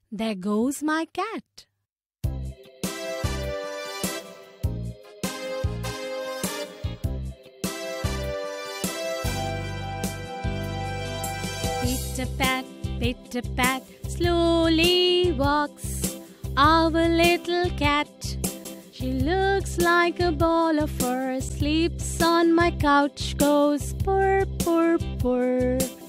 There goes my cat. Pitter-pat, slowly walks our little cat. She looks like a ball of fur, sleeps on my couch, goes purr, purr, purr.